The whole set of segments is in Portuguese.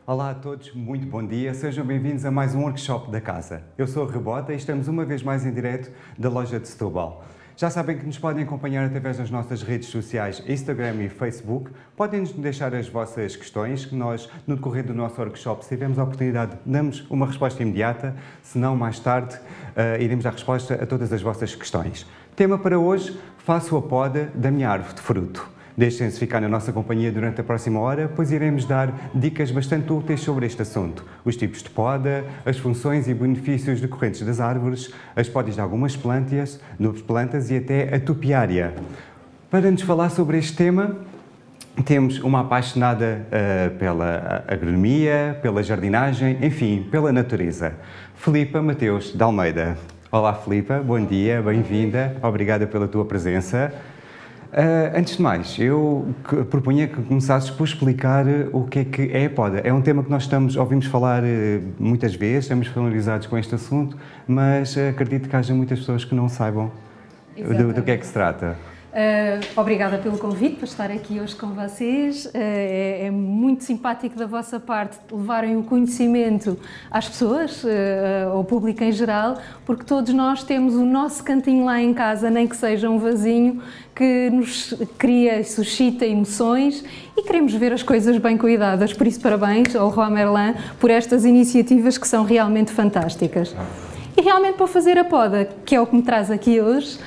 Olá a todos, muito bom dia, sejam bem-vindos a mais um workshop da casa. Eu sou o Rebota e estamos uma vez mais em direto da loja de Setúbal. Já sabem que nos podem acompanhar através das nossas redes sociais, Instagram e Facebook. Podem-nos deixar as vossas questões, que nós, no decorrer do nosso workshop, se tivermos a oportunidade, damos uma resposta imediata, se não, mais tarde, iremos dar resposta a todas as vossas questões. Tema para hoje, faço a poda da minha árvore de fruto. Deixem-se ficar na nossa companhia durante a próxima hora, pois iremos dar dicas bastante úteis sobre este assunto. Os tipos de poda, as funções e benefícios decorrentes das árvores, as podas de algumas plantas e até a topiária. Para nos falar sobre este tema, temos uma apaixonada pela agronomia, pela jardinagem, enfim, pela natureza. Filipa Mateus de Almeida. Olá Filipa, bom dia, bem-vinda, obrigada pela tua presença. Antes de mais, eu propunha que começasses por explicar o que é a poda. É um tema que nós ouvimos falar muitas vezes, estamos familiarizados com este assunto, mas acredito que haja muitas pessoas que não saibam do que é que se trata. Obrigada pelo convite para estar aqui hoje com vocês. É muito simpático da vossa parte levarem o conhecimento às pessoas, ao público em geral, porque todos nós temos o nosso cantinho lá em casa, nem que seja um vasinho, que nos cria e suscita emoções e queremos ver as coisas bem cuidadas. Por isso, parabéns ao Leroy Merlin por estas iniciativas que são realmente fantásticas. E realmente para fazer a poda, que é o que me traz aqui hoje,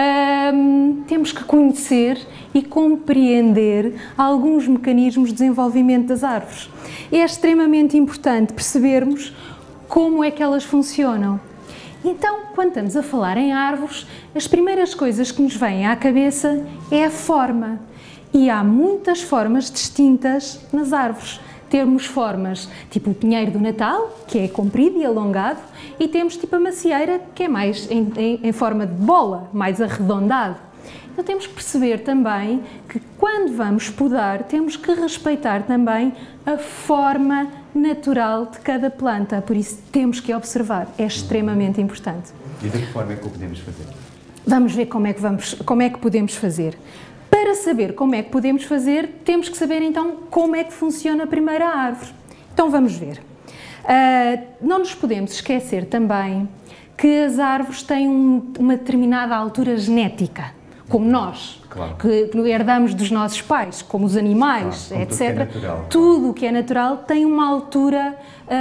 temos que conhecer e compreender alguns mecanismos de desenvolvimento das árvores. É extremamente importante percebermos como é que elas funcionam. Então, quando estamos a falar em árvores, as primeiras coisas que nos vêm à cabeça é a forma. E há muitas formas distintas nas árvores. Temos formas tipo o pinheiro do Natal, que é comprido e alongado, e temos tipo a macieira, que é mais em forma de bola, mais arredondado. Então temos que perceber também que quando vamos podar, temos que respeitar também a forma natural de cada planta, por isso temos que observar, é extremamente importante. E de que forma é que o podemos fazer? Vamos ver como é que podemos fazer. Para saber como é que podemos fazer, temos que saber então como é que funciona a primeira árvore. Então vamos ver. Não nos podemos esquecer também que as árvores têm uma determinada altura genética, como nós, claro, que herdamos dos nossos pais, como os animais, claro, etc. Tudo o que é natural tem uma altura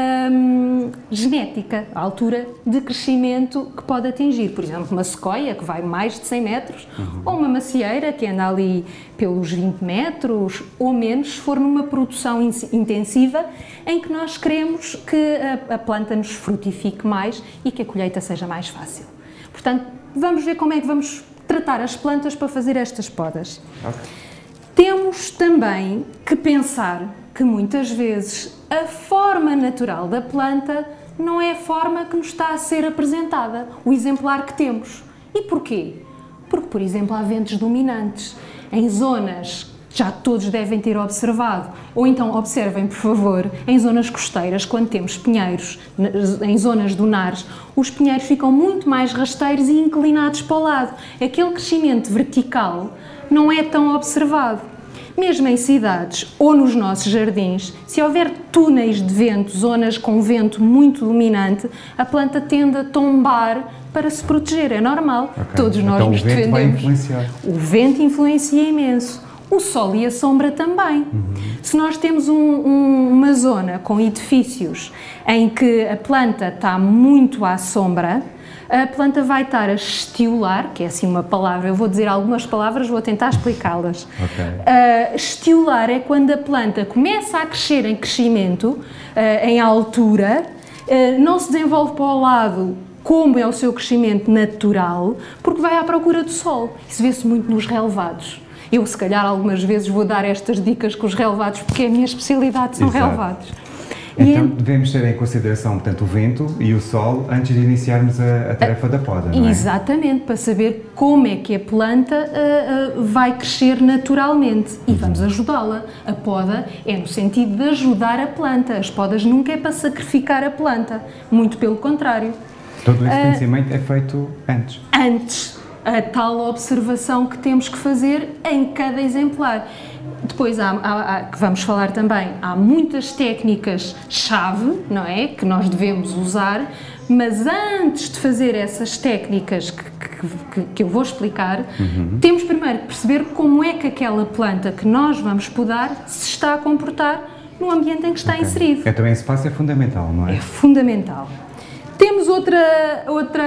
genética, a altura de crescimento que pode atingir. Por exemplo, uma sequoia, que vai mais de 100 metros, ou uma macieira, que anda ali pelos 20 metros, ou menos, se for numa produção intensiva, em que nós queremos que a planta nos frutifique mais e que a colheita seja mais fácil. Portanto, vamos ver como é que vamos tratar as plantas para fazer estas podas. Okay. Temos também que pensar que muitas vezes a forma natural da planta não é a forma que nos está a ser apresentada, o exemplar que temos. E porquê? Porque, por exemplo, há ventos dominantes em zonas que já todos devem ter observado, ou então observem, por favor, em zonas costeiras, quando temos pinheiros, em zonas dunares, os pinheiros ficam muito mais rasteiros e inclinados para o lado. Aquele crescimento vertical não é tão observado. Mesmo em cidades ou nos nossos jardins, se houver túneis de vento, zonas com vento muito dominante, a planta tende a tombar para se proteger, é normal, okay. Todos nós então, nos defendemos. Vai influenciar. O vento influencia imenso. O sol e a sombra também. Se nós temos uma zona com edifícios em que a planta está muito à sombra, a planta vai estar a estiolar, que é assim uma palavra, eu vou dizer algumas palavras, vou tentar explicá-las. Okay. Estiolar é quando a planta começa a crescer em crescimento, em altura, não se desenvolve para o lado como é o seu crescimento natural, porque vai à procura do sol. Isso vê-se muito nos relevados. Eu, se calhar, algumas vezes vou dar estas dicas com os relevados, porque é a minha especialidade, são relevados. Então, devemos ter em consideração, portanto, o vento e o sol antes de iniciarmos a tarefa da poda, não é? Exatamente, para saber como é que a planta vai crescer naturalmente e vamos ajudá-la. A poda é no sentido de ajudar a planta, as podas nunca é para sacrificar a planta, muito pelo contrário. Todo esse conhecimento é feito antes? Antes. A tal observação que temos que fazer em cada exemplar. Depois, que vamos falar também, há muitas técnicas-chave, não é? Que nós devemos usar, mas antes de fazer essas técnicas que eu vou explicar, temos primeiro que perceber como é que aquela planta que nós vamos podar se está a comportar no ambiente em que está inserido. Também esse passo é fundamental, não é? É fundamental. Temos outra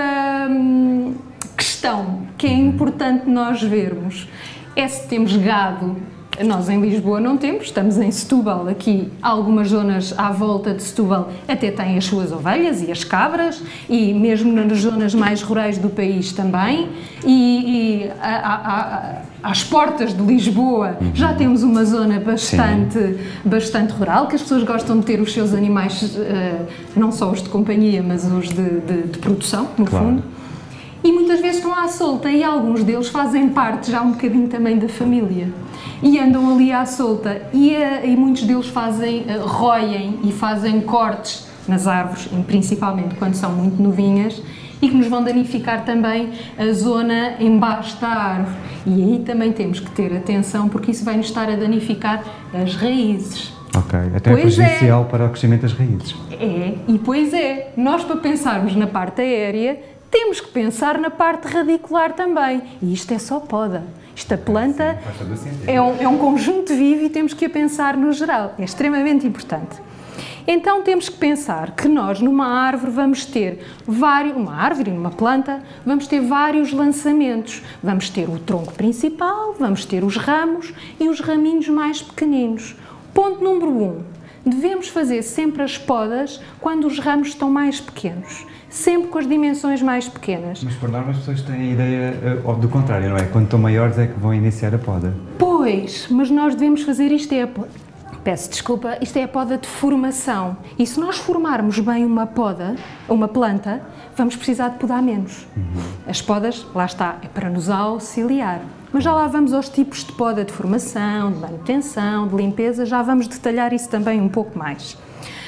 questão que é importante nós vermos, é se temos gado. Nós em Lisboa não temos, estamos em Setúbal, aqui algumas zonas à volta de Setúbal até têm as suas ovelhas e as cabras, e mesmo nas zonas mais rurais do país também, e às portas de Lisboa já temos uma zona bastante rural, que as pessoas gostam de ter os seus animais, não só os de companhia, mas os de produção, no fundo. E muitas vezes estão à solta e alguns deles fazem parte já um bocadinho também da família e andam ali à solta e muitos deles roem e fazem cortes nas árvores, principalmente quando são muito novinhas, e que nos vão danificar também a zona embaixo da árvore. E aí também temos que ter atenção, porque isso vai nos estar a danificar as raízes. Ok, até é prejudicial para o crescimento das raízes. Nós para pensarmos na parte aérea, temos que pensar na parte radicular também. E isto é só poda. Esta planta é um conjunto vivo e temos que a pensar no geral. É extremamente importante. Então temos que pensar que nós numa árvore vamos ter numa planta, vamos ter vários lançamentos. Vamos ter o tronco principal, vamos ter os ramos e os raminhos mais pequeninos. Ponto número 1. Devemos fazer sempre as podas quando os ramos estão mais pequenos. Sempre com as dimensões mais pequenas. Mas por norma as pessoas têm a ideia do contrário, não é? Quando estão maiores é que vão iniciar a poda. Pois, mas nós devemos fazer isto, isto é a poda de formação. E se nós formarmos bem uma planta, vamos precisar de podar menos. As podas, lá está, é para nos auxiliar. Mas já lá vamos aos tipos de poda de formação, de manutenção, de limpeza, já vamos detalhar isso também um pouco mais.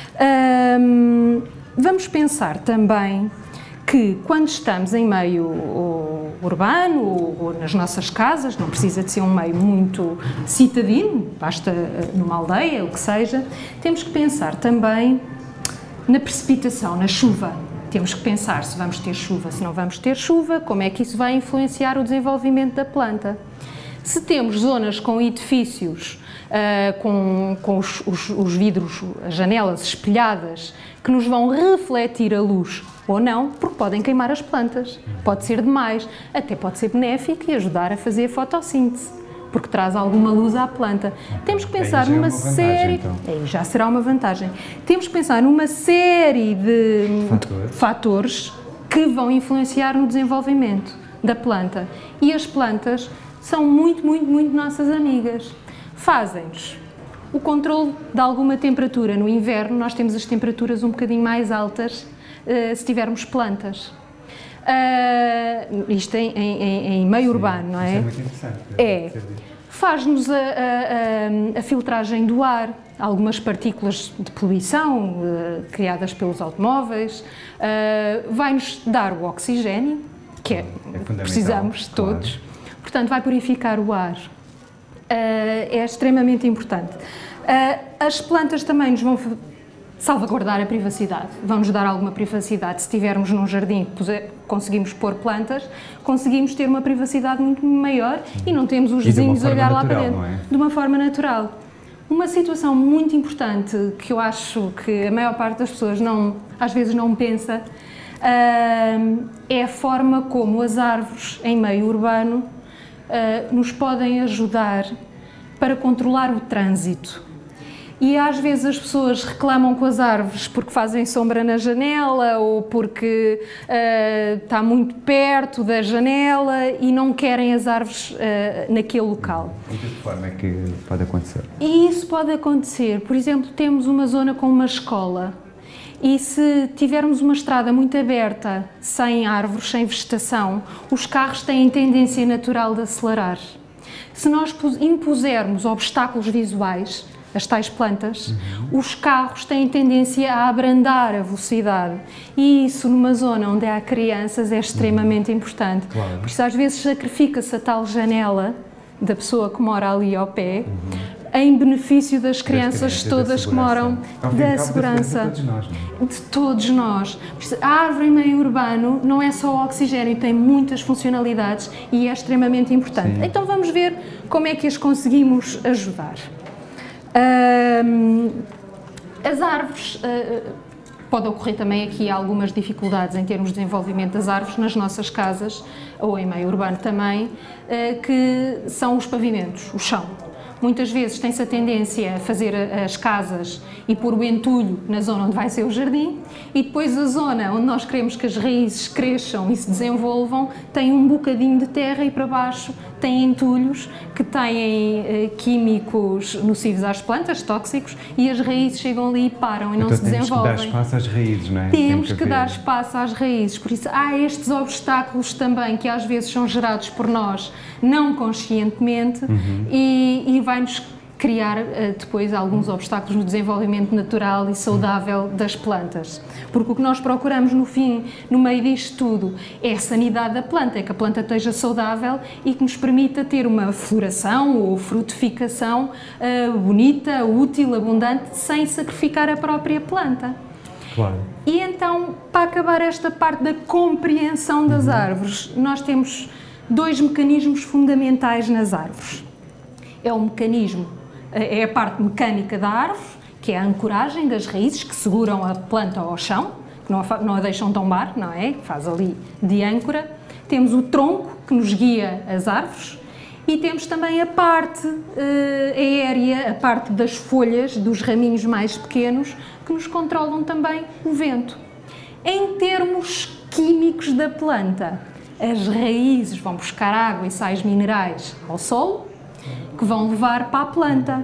Vamos pensar também que quando estamos em meio urbano ou nas nossas casas, não precisa de ser um meio muito citadino, basta numa aldeia, o que seja, temos que pensar também na precipitação, na chuva. Temos que pensar se vamos ter chuva, se não vamos ter chuva, como é que isso vai influenciar o desenvolvimento da planta. Se temos zonas com edifícios, com os vidros, as janelas espelhadas, que nos vão refletir a luz ou não, porque podem queimar as plantas. Pode ser demais, até pode ser benéfico e ajudar a fazer a fotossíntese, porque traz alguma luz à planta. Temos que pensar numa série... Então. Aí já será uma vantagem. Temos que pensar numa série de fatores que vão influenciar no desenvolvimento da planta. E as plantas são muito nossas amigas. Fazem-nos o controle de alguma temperatura. No inverno nós temos as temperaturas um bocadinho mais altas se tivermos plantas. Isto em meio urbano, não é? Isso é muito interessante. Faz-nos a filtragem do ar, algumas partículas de poluição criadas pelos automóveis, vai-nos dar o oxigênio, que precisamos todos, claro. Portanto vai purificar o ar. É extremamente importante. As plantas também nos vão salvaguardar a privacidade, vão-nos dar alguma privacidade. Se estivermos num jardim que conseguimos pôr plantas, conseguimos ter uma privacidade muito maior e não temos os vizinhos a olhar lá para dentro. De uma forma natural. Uma situação muito importante que eu acho que a maior parte das pessoas às vezes não pensa, é a forma como as árvores em meio urbano nos podem ajudar para controlar o trânsito. E às vezes as pessoas reclamam com as árvores porque fazem sombra na janela ou porque está muito perto da janela e não querem as árvores naquele local. E de que forma é que pode acontecer? E isso pode acontecer. Por exemplo, temos uma zona com uma escola e se tivermos uma estrada muito aberta, sem árvores, sem vegetação, os carros têm tendência natural de acelerar. Se nós impusermos obstáculos visuais, as tais plantas, os carros têm tendência a abrandar a velocidade e isso numa zona onde há crianças é extremamente importante. Claro. Por isso às vezes sacrifica-se a tal janela da pessoa que mora ali ao pé, em benefício das crianças todas que moram, da segurança de todos nós, não é? de todos nós. A árvore em meio urbano não é só o oxigênio, tem muitas funcionalidades e é extremamente importante. Sim. Então vamos ver como é que as conseguimos ajudar. As árvores, pode ocorrer também aqui algumas dificuldades em termos de desenvolvimento das árvores nas nossas casas, ou em meio urbano também, que são os pavimentos, o chão. Muitas vezes tem-se a tendência a fazer as casas e pôr o entulho na zona onde vai ser o jardim, e depois a zona onde nós queremos que as raízes cresçam e se desenvolvam tem um bocadinho de terra e para baixo tem entulhos que têm químicos nocivos às plantas, tóxicos, e as raízes chegam ali e param e não se desenvolvem. Temos que dar espaço às raízes, não é? Temos que dar espaço às raízes, por isso há estes obstáculos também que às vezes são gerados por nós não conscientemente e vai-nos criar depois alguns obstáculos no desenvolvimento natural e saudável das plantas. Porque o que nós procuramos no fim, no meio disto tudo, é a sanidade da planta, é que a planta esteja saudável e que nos permita ter uma floração ou frutificação bonita, útil, abundante, sem sacrificar a própria planta. Claro. E então, para acabar esta parte da compreensão das árvores, nós temos dois mecanismos fundamentais nas árvores. É a parte mecânica da árvore, que é a ancoragem das raízes que seguram a planta ao chão, que não a deixam tombar, não é? Que faz ali de âncora. Temos o tronco, que nos guia as árvores, e temos também a parte aérea, a parte das folhas, dos raminhos mais pequenos, que nos controlam também o vento. Em termos químicos da planta, as raízes vão buscar água e sais minerais ao solo, que vão levar para a planta.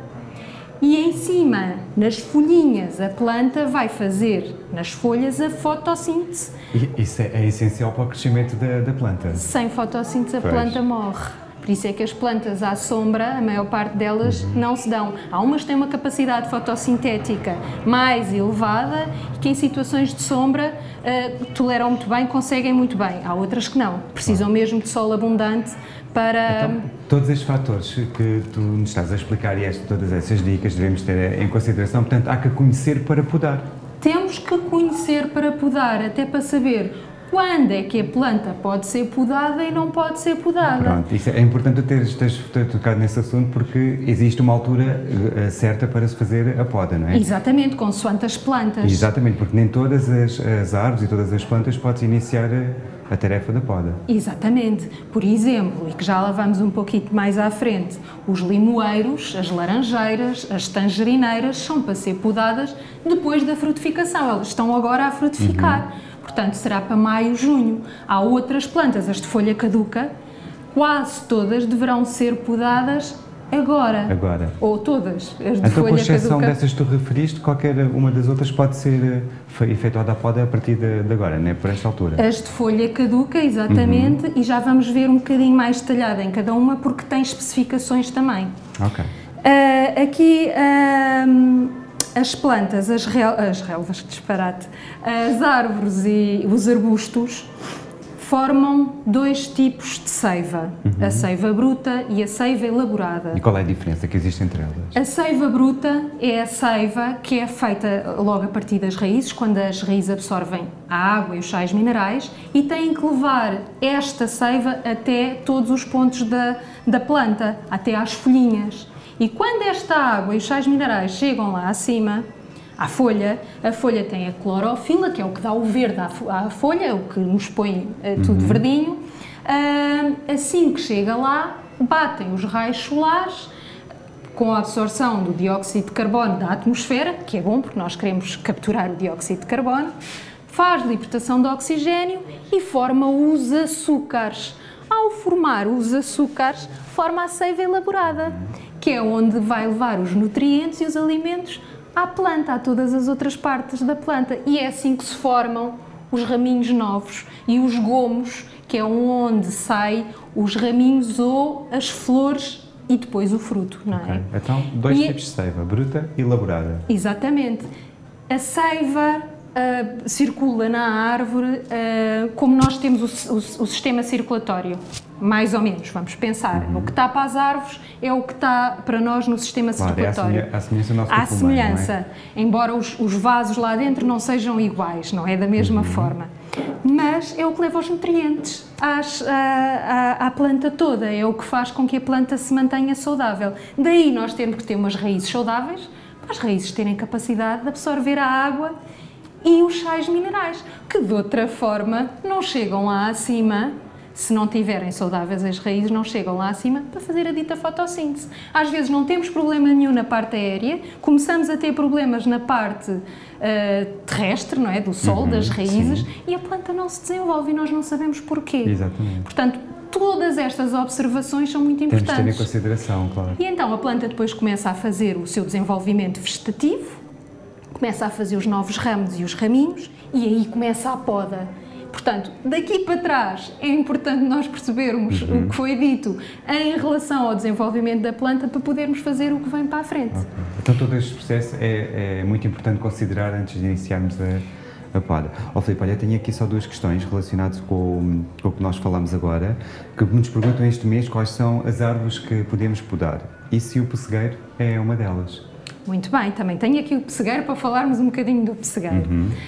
E em cima, nas folhinhas, a planta vai fazer nas folhas a fotossíntese. E isso é essencial para o crescimento da planta. Sem fotossíntese a planta morre. Por isso é que as plantas à sombra, a maior parte delas não se dão. Há umas que têm uma capacidade fotossintética mais elevada e que em situações de sombra toleram muito bem, conseguem muito bem. Há outras que não, precisam mesmo de sol abundante para... Então, todos estes fatores que tu nos estás a explicar e todas essas dicas devemos ter em consideração, portanto, há que conhecer para podar. Temos que conhecer para podar, até para saber quando é que a planta pode ser podada e não pode ser podada. Pronto, isso é importante teres tocado nesse assunto porque existe uma altura certa para se fazer a poda, não é? Exatamente, consoante as plantas. Exatamente, porque nem todas as árvores e todas as plantas podes iniciar a tarefa da poda. Exatamente. Por exemplo, e que já lá vamos um pouquinho mais à frente, os limoeiros, as laranjeiras, as tangerineiras são para ser podadas depois da frutificação. Elas estão agora a frutificar. Portanto, será para maio, junho. Há outras plantas, as de folha caduca, quase todas deverão ser podadas agora. Ou todas, as de folha com exceção caduca. dessas que tu referiste, qualquer uma das outras pode ser efetuada a poda a partir de agora, não é? Por esta altura. As de folha caduca, exatamente, e já vamos ver um bocadinho mais detalhada em cada uma, porque tem especificações também. Ok. Aqui... as plantas, as relvas, que disparate, as árvores e os arbustos formam dois tipos de seiva, a seiva bruta e a seiva elaborada. E qual é a diferença que existe entre elas? A seiva bruta é a seiva que é feita logo a partir das raízes, quando as raízes absorvem a água e os sais minerais, e têm que levar esta seiva até todos os pontos da planta, até às folhinhas. E quando esta água e os sais minerais chegam lá acima, à folha, a folha tem a clorofila, que é o que dá o verde à folha, o que nos põe tudo verdinho. Assim que chega lá, batem os raios solares com a absorção do dióxido de carbono da atmosfera, que é bom porque nós queremos capturar o dióxido de carbono, faz libertação de oxigênio e forma os açúcares. Ao formar os açúcares, forma a seiva elaborada, que é onde vai levar os nutrientes e os alimentos à planta, a todas as outras partes da planta. E é assim que se formam os raminhos novos e os gomos, que é onde saem os raminhos ou as flores e depois o fruto, não é? Então, dois tipos de seiva, bruta e elaborada. Exatamente. A seiva circula na árvore como nós temos o sistema circulatório, mais ou menos, vamos pensar. O que está para as árvores é o que está para nós no sistema circulatório. É a semelhança do nosso Há corpo humano, semelhança, embora os vasos lá dentro não sejam iguais, não é da mesma forma. Mas é o que leva os nutrientes à planta toda, é o que faz com que a planta se mantenha saudável. Daí nós temos que ter umas raízes saudáveis, para as raízes terem capacidade de absorver a água e os sais minerais, que de outra forma não chegam lá acima, se não tiverem saudáveis as raízes, não chegam lá acima para fazer a dita fotossíntese. Às vezes não temos problema nenhum na parte aérea, começamos a ter problemas na parte terrestre, não é? Do sol, das raízes, sim. E a planta não se desenvolve e nós não sabemos porquê. Exatamente. Portanto, todas estas observações são muito importantes. Temos de ter em consideração, claro. E então a planta depois começa a fazer o seu desenvolvimento vegetativo, começa a fazer os novos ramos e os raminhos e aí começa a poda. Portanto, daqui para trás é importante nós percebermos o que foi dito em relação ao desenvolvimento da planta para podermos fazer o que vem para a frente. Okay. Então todo este processo é muito importante considerar antes de iniciarmos a poda. Filipe, olha, tenho aqui só duas questões relacionadas com o que nós falamos agora, que nos perguntam este mês quais são as árvores que podemos podar e se o pessegueiro é uma delas. Muito bem, também tenho aqui o pessegueiro para falarmos um bocadinho do pessegueiro.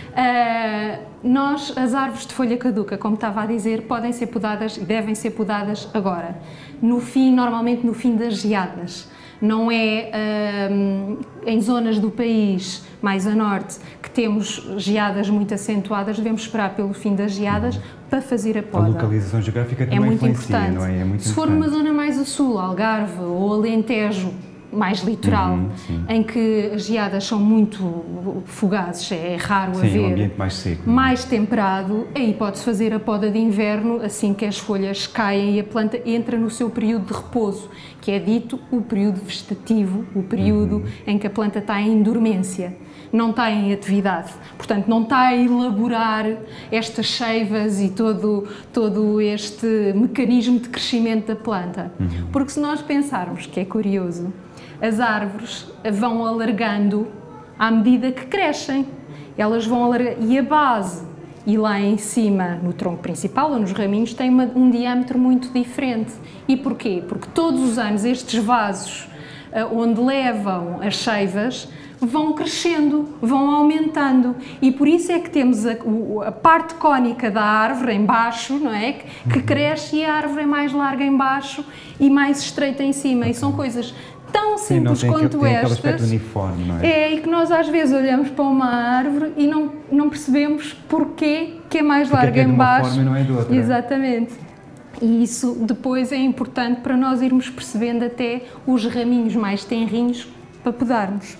As árvores de folha caduca, como estava a dizer, podem ser podadas e devem ser podadas agora, normalmente no fim das geadas. Não é em zonas do país, mais a norte, que temos geadas muito acentuadas, devemos esperar pelo fim das geadas para fazer a poda. A localização geográfica também muito influencia, importante. Não é? É muito Se for numa zona mais a sul, Algarve ou Alentejo, mais litoral, em que as geadas são muito fugazes, é raro haver. Um ambiente mais seco. Mais temperado, aí pode-se fazer a poda de inverno assim que as folhas caem e a planta entra no seu período de repouso, que é dito o período vegetativo, o período em que a planta está em dormência, não está em atividade. Portanto, não está a elaborar estas seivas e todo este mecanismo de crescimento da planta. Porque se nós pensarmos, que é curioso, as árvores vão alargando à medida que crescem. Elas vão alargar, e a base, e lá em cima, no tronco principal ou nos raminhos, tem um diâmetro muito diferente. E porquê? Porque todos os anos estes vasos onde levam as seivas vão crescendo, vão aumentando e por isso é que temos a parte cónica da árvore em baixo, não é? Que cresce e a árvore é mais larga em baixo e mais estreita em cima e são coisas tão simples quanto estas, uniforme, não é? E que nós às vezes olhamos para uma árvore e não percebemos porquê que é mais larga em baixo. Forma e não é de outra. Exatamente. E isso depois é importante para nós irmos percebendo até os raminhos mais tenrinhos para podarmos.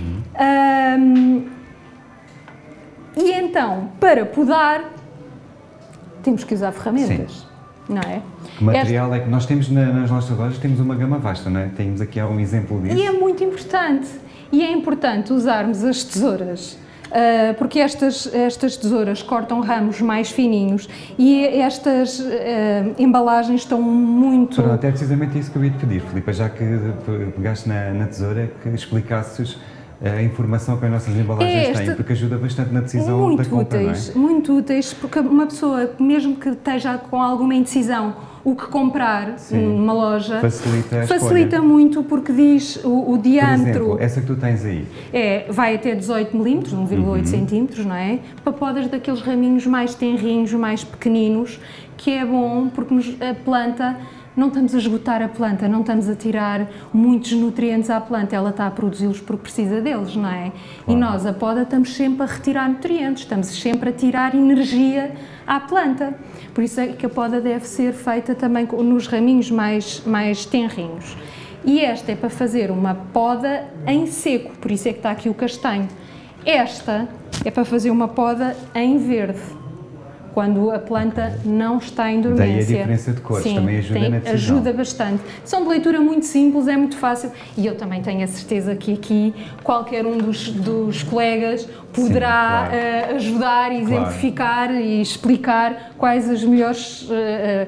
E então, para podar, temos que usar ferramentas, não é? Que material é que nós temos nas nossas lojas? Temos uma gama vasta, não é? Temos aqui algum exemplo disso. E é muito importante. E é importante usarmos as tesouras, porque estas tesouras cortam ramos mais fininhos e estas embalagens estão muito... Pronto, é precisamente isso que eu ia te pedir, Filipe, já que pegaste na tesoura, que explicasses a informação que as nossas embalagens têm, porque ajuda bastante na decisão da compra, não é? Muito úteis, porque uma pessoa, mesmo que esteja com alguma indecisão, o que comprar numa loja facilita muito, porque diz o diâmetro. Por exemplo, essa que tu tens aí. Vai até 18 mm, 1,8 cm, não é? Para podas daqueles raminhos mais tenrinhos, mais pequeninos, que é bom porque a planta... Não estamos a esgotar a planta, não estamos a tirar muitos nutrientes à planta, ela está a produzi-los porque precisa deles, não é? Claro. E nós, a poda, estamos sempre a retirar nutrientes, estamos sempre a tirar energia à planta. Por isso é que a poda deve ser feita também nos raminhos mais tenrinhos. E esta é para fazer uma poda em seco, por isso é que está aqui o castanho. Esta é para fazer uma poda em verde, quando a planta não está em dormência. Daí a diferença de cores, também ajuda na decisão. Ajuda bastante. São de leitura muito simples, é muito fácil e eu também tenho a certeza que aqui qualquer um dos colegas poderá ajudar, exemplificar e explicar quais as melhores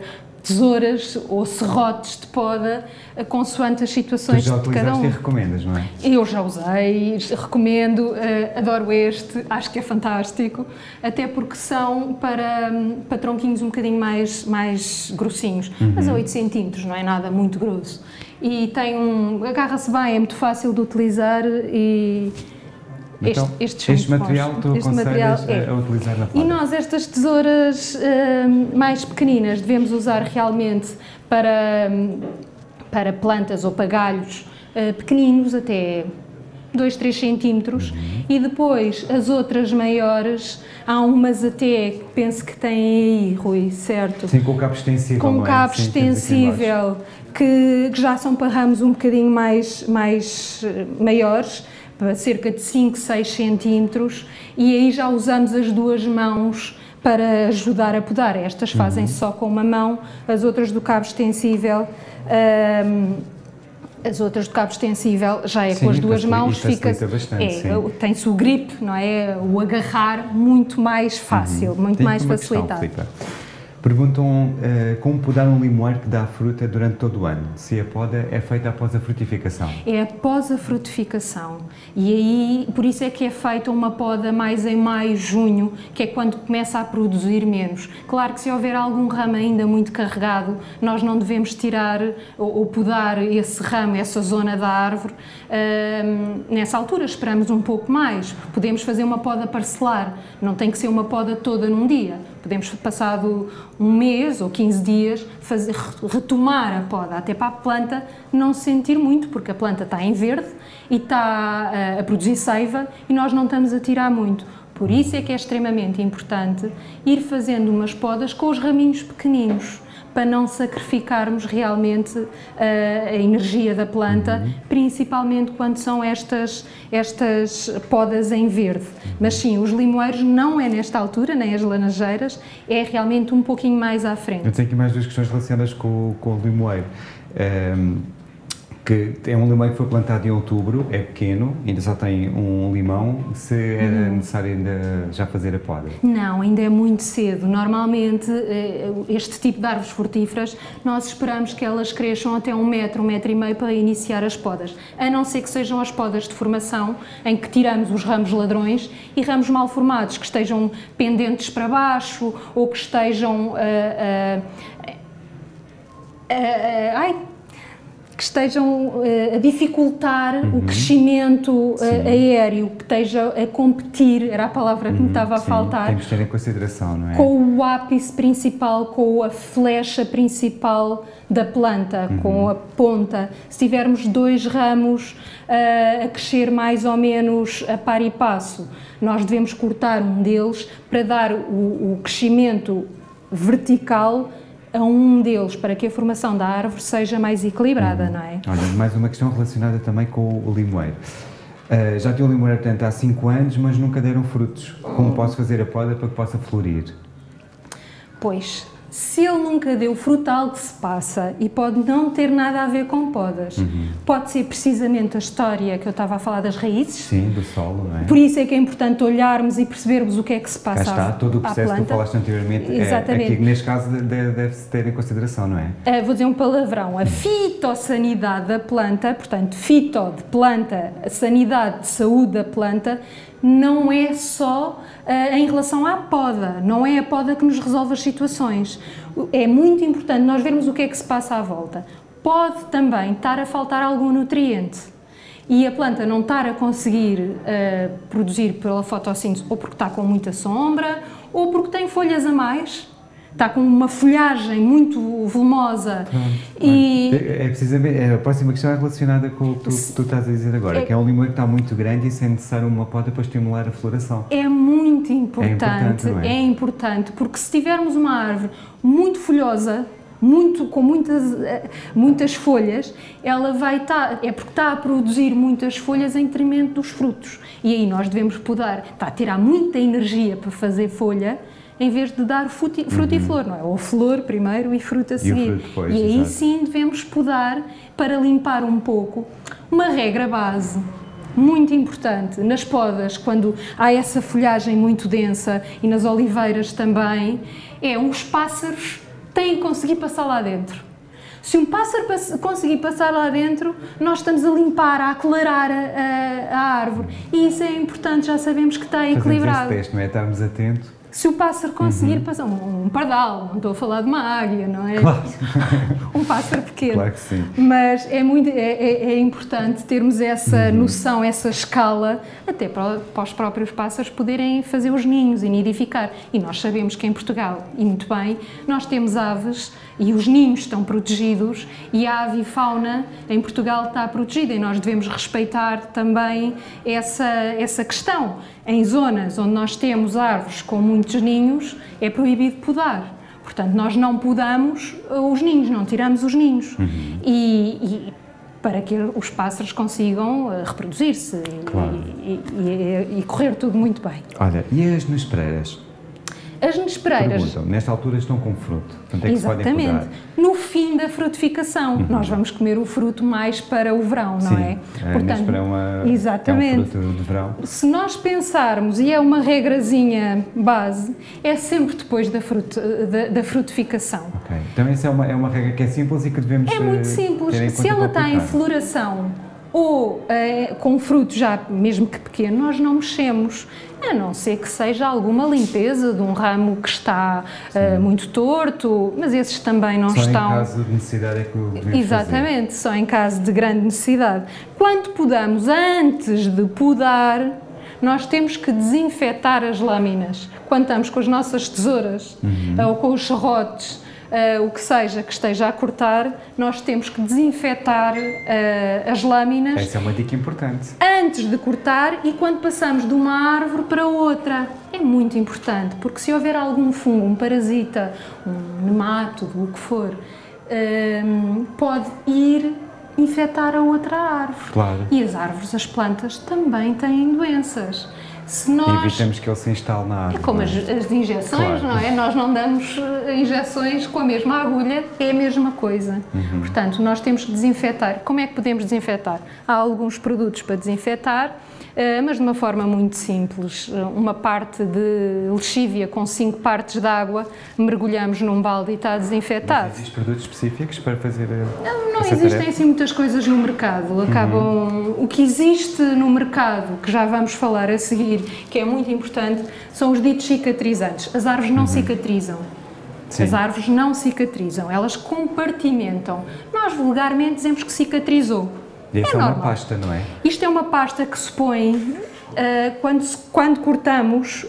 tesouras ou serrotes de poda, consoante as situações de cada um. Tu já utilizaste e recomendas, não é? Eu já usei, recomendo, adoro este, acho que é fantástico, até porque são para tronquinhos um bocadinho mais grossinhos, mas a 8 centímetros, não é nada muito grosso. E agarra-se bem, é muito fácil de utilizar e... Então, este material tu aconselhas a utilizar na poda? E nós, estas tesouras mais pequeninas, devemos usar realmente para plantas ou para galhos pequeninos, até 2, 3 centímetros, e depois as outras maiores, há umas até, penso que têm aí, Rui, certo? Sim, com cabo extensível. Com cabo extensível, que já são para ramos um bocadinho mais maiores, para cerca de 5, 6 centímetros, e aí já usamos as duas mãos para ajudar a podar. Estas fazem só com uma mão, as outras do cabo extensível, já é com as duas mãos, tem-se o grip, não é? O agarrar muito mais fácil, muito mais facilitado. Perguntam como podar um limoeiro que dá fruta durante todo o ano, se a poda é feita após a frutificação. É após a frutificação, e aí, por isso é que é feita uma poda mais em maio, junho, que é quando começa a produzir menos. Claro que se houver algum ramo ainda muito carregado, nós não devemos tirar ou podar esse ramo, essa zona da árvore. Nessa altura esperamos um pouco mais, podemos fazer uma poda parcelar, não tem que ser uma poda toda num dia. Podemos, passado um mês ou 15 dias, retomar a poda, até para a planta não se sentir muito, porque a planta está em verde e está a produzir seiva e nós não estamos a tirar muito. Por isso é que é extremamente importante ir fazendo umas podas com os raminhos pequeninos, para não sacrificarmos realmente a energia da planta, principalmente quando são estas podas em verde. Mas sim, os limoeiros não é nesta altura, nem as laranjeiras, é realmente um pouquinho mais à frente. Eu tenho aqui mais duas questões relacionadas com o limoeiro. Que é um limoeiro que foi plantado em outubro, é pequeno, ainda só tem um limão, se é necessário ainda já fazer a poda? Não, ainda é muito cedo. Normalmente, este tipo de árvores frutíferas, nós esperamos que elas cresçam até 1 metro, 1,5 metro para iniciar as podas, a não ser que sejam as podas de formação, em que tiramos os ramos ladrões e ramos mal formados, que estejam pendentes para baixo ou que estejam a dificultar o crescimento aéreo, que esteja a competir, era a palavra que me estava a faltar. Temos de ter em consideração, não é? Com o ápice principal, com a flecha principal da planta, com a ponta. Se tivermos 2 ramos a crescer mais ou menos a par e passo, nós devemos cortar um deles para dar o crescimento vertical a um deles, para que a formação da árvore seja mais equilibrada, não é? Olha, mais uma questão relacionada também com o limoeiro. Já tenho o limoeiro, portanto, há 5 anos, mas nunca deram frutos. Como posso fazer a poda para que possa florir? Pois, se ele nunca deu fruto, algo se passa e pode não ter nada a ver com podas. Pode ser precisamente a história que eu estava a falar das raízes. Sim, do solo, não é? Por isso é que é importante olharmos e percebermos o que é que se passa à planta. Cá está, todo o processo que tu falaste anteriormente, aqui neste caso deve-se ter em consideração, não é? Vou dizer um palavrão, a fitossanidade da planta, portanto, fito de planta, a sanidade de saúde da planta, não é só em relação à poda, não é a poda que nos resolve as situações. É muito importante nós vermos o que é que se passa à volta. Pode também estar a faltar algum nutriente e a planta não estar a conseguir produzir pela fotossíntese, ou porque está com muita sombra, ou porque tem folhas a mais, está com uma folhagem muito volumosa. É precisamente, a próxima questão é relacionada com o que tu estás a dizer agora, que é um limoeiro que está muito grande e se é necessário uma poda para estimular a floração. É muito importante, é importante, porque se tivermos uma árvore muito folhosa, com muitas folhas, ela vai estar, é porque está a produzir muitas folhas em detrimento dos frutos. E aí nós devemos podar, está a tirar muita energia para fazer folha, em vez de dar fruto e flor, não é? Ou flor primeiro e fruto a seguir. E o fruto depois, e aí exato. Sim devemos podar para limpar um pouco. Uma regra base muito importante nas podas, quando há essa folhagem muito densa e nas oliveiras também, é os pássaros têm que conseguir passar lá dentro. Se um pássaro conseguir passar lá dentro, nós estamos a limpar, a aclarar a árvore. E isso é importante, já sabemos que está equilibrado. Fazemos esse teste, não é? Estarmos atentos. Se o pássaro conseguir passar, um pardal, não estou a falar de uma águia, não é? Claro. Um pássaro pequeno. Claro que sim. Mas é importante termos essa noção, essa escala, até para os próprios pássaros poderem fazer os ninhos e nidificar. E nós sabemos que em Portugal, e muito bem, nós temos aves e os ninhos estão protegidos e a avifauna em Portugal está protegida e nós devemos respeitar também essa questão. Em zonas onde nós temos árvores com muitos ninhos, é proibido podar. Portanto, nós não podamos os ninhos, não tiramos os ninhos. E para que os pássaros consigam reproduzir-se e correr tudo muito bem. Olha, e as nespereiras? As nespereiras... Perguntam, nesta altura estão com fruto, portanto é que se podem podar? Exatamente. No fim da frutificação, nós vamos comer o fruto mais para o verão, não é? Portanto, a nespereira é um fruto de verão. Se nós pensarmos, e é uma regrazinha base, é sempre depois da frutificação. Ok. Também isso é uma regra que é simples e que devemos ter em conta. É muito simples. Se ela está em floração ou com fruto já, mesmo que pequeno, nós não mexemos. A não ser que seja alguma limpeza de um ramo que está muito torto, mas esses também não estão... Só em caso de necessidade é que o devemos Exatamente, só em caso de grande necessidade. Quando podamos, antes de podar, nós temos que desinfetar as lâminas. Quando estamos com as nossas tesouras ou com os serrotes, o que seja que esteja a cortar, nós temos que desinfetar as lâminas. Essa é uma dica importante. Antes de cortar e quando passamos de uma árvore para outra. É muito importante, porque se houver algum fungo, um parasita, um nemato, o que for, pode ir infectar a outra árvore. Claro. E as árvores, as plantas, também têm doenças. Se nós... Evitamos que ele se instale na árvore. É como as injeções, não é? Nós não damos injeções com a mesma agulha, é a mesma coisa. Portanto, nós temos que desinfetar. Como é que podemos desinfetar? Há alguns produtos para desinfetar, mas de uma forma muito simples. Uma parte de lexívia com 5 partes de água, mergulhamos num balde e está desinfetado. Mas existem produtos específicos para fazer Não existem assim muitas coisas no mercado. O que existe no mercado, que já vamos falar a seguir, que é muito importante, são os ditos cicatrizantes. As árvores não cicatrizam. Sim. As árvores não cicatrizam, elas compartimentam. Nós vulgarmente dizemos que cicatrizou. Isso é uma pasta, não é? Isto é uma pasta que se põe quando cortamos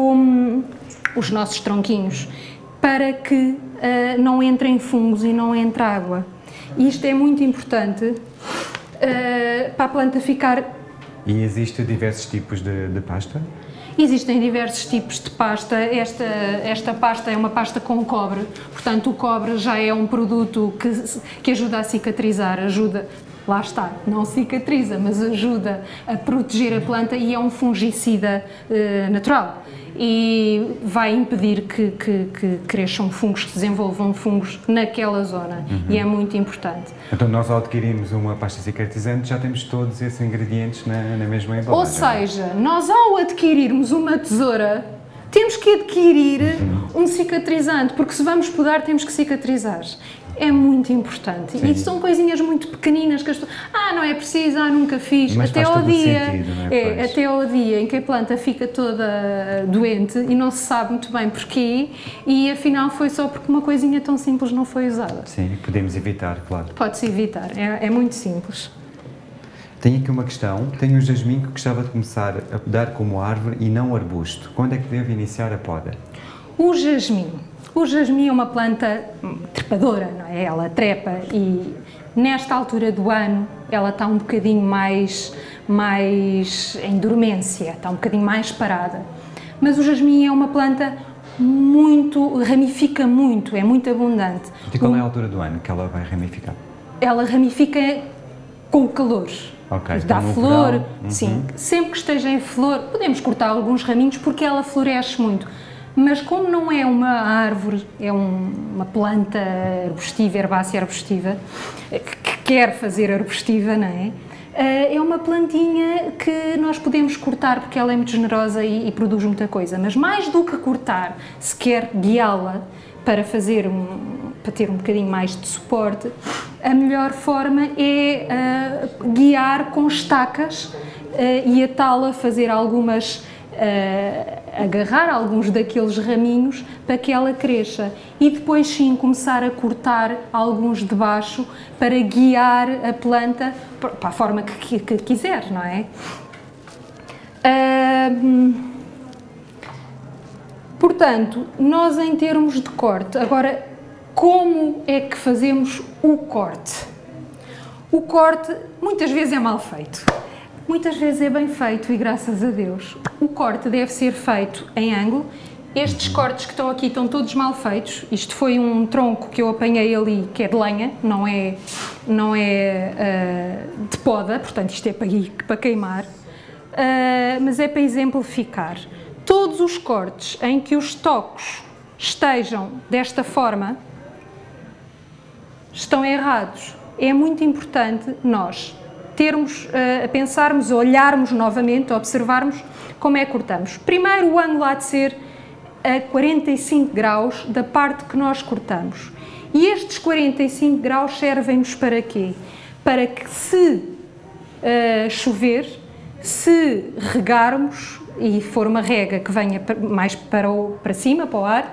os nossos tronquinhos, para que não entrem fungos e não entre água. E isto é muito importante para a planta ficar... E existem diversos tipos de pasta? Existem diversos tipos de pasta. Esta pasta é uma pasta com cobre, portanto o cobre já é um produto que ajuda a cicatrizar, lá está, não cicatriza, mas ajuda a proteger a planta e é um fungicida natural. E vai impedir que cresçam fungos, que desenvolvam fungos naquela zona. E é muito importante. Então, nós ao adquirirmos uma pasta cicatrizante, já temos todos esses ingredientes na mesma embalagem. Ou seja, nós ao adquirirmos uma tesoura, temos que adquirir um cicatrizante, porque se vamos podar, temos que cicatrizar. É muito importante. Sim. E são coisinhas muito pequeninas que as pessoas... não é preciso, nunca fiz. Mas até faz ao todo dia, sentido, não é? até ao dia em que a planta fica toda doente e não se sabe muito bem porquê, e afinal foi só porque uma coisinha tão simples não foi usada. Sim, podemos evitar, claro. Pode-se evitar, é muito simples. Tenho aqui uma questão. Tenho um jasmim que gostava de começar a podar como árvore e não arbusto. Quando é que devo iniciar a poda? O jasmim é uma planta trepadora, não é? Ela trepa e nesta altura do ano ela está um bocadinho mais em dormência, está um bocadinho mais parada. Mas o jasmim é uma planta ramifica muito, é muito abundante. E qual é a altura do ano que ela vai ramificar? Ela ramifica com o calor. Ok, dá flor, sim. Sempre que esteja em flor, podemos cortar alguns raminhos porque ela floresce muito. Mas como não é uma árvore, é uma planta arbustiva, herbácea arbustiva, que quer fazer arbustiva, não é? É uma plantinha que nós podemos cortar porque ela é muito generosa e produz muita coisa, mas mais do que cortar, se quer guiá-la para para ter um bocadinho mais de suporte, a melhor forma é guiar com estacas e atá-la, fazer algumas, agarrar alguns daqueles raminhos para que ela cresça e depois sim começar a cortar alguns de baixo para guiar a planta para a forma que quiser, não é? Portanto, nós em termos de corte, agora como é que fazemos o corte? O corte muitas vezes é mal feito, muitas vezes é bem feito e graças a Deus. O corte deve ser feito em ângulo. Estes cortes que estão aqui estão todos mal feitos. Isto foi um tronco que eu apanhei ali, que é de lenha, não é de poda, portanto isto é para queimar, mas é para exemplificar. Todos os cortes em que os tocos estejam desta forma estão errados. É muito importante nós pensarmos, olharmos novamente, observarmos como é que cortamos. Primeiro, o ângulo há de ser a 45 graus da parte que nós cortamos. E estes 45 graus servem-nos para quê? Para que se chover, se regarmos, e for uma rega que venha mais para cima, para o ar,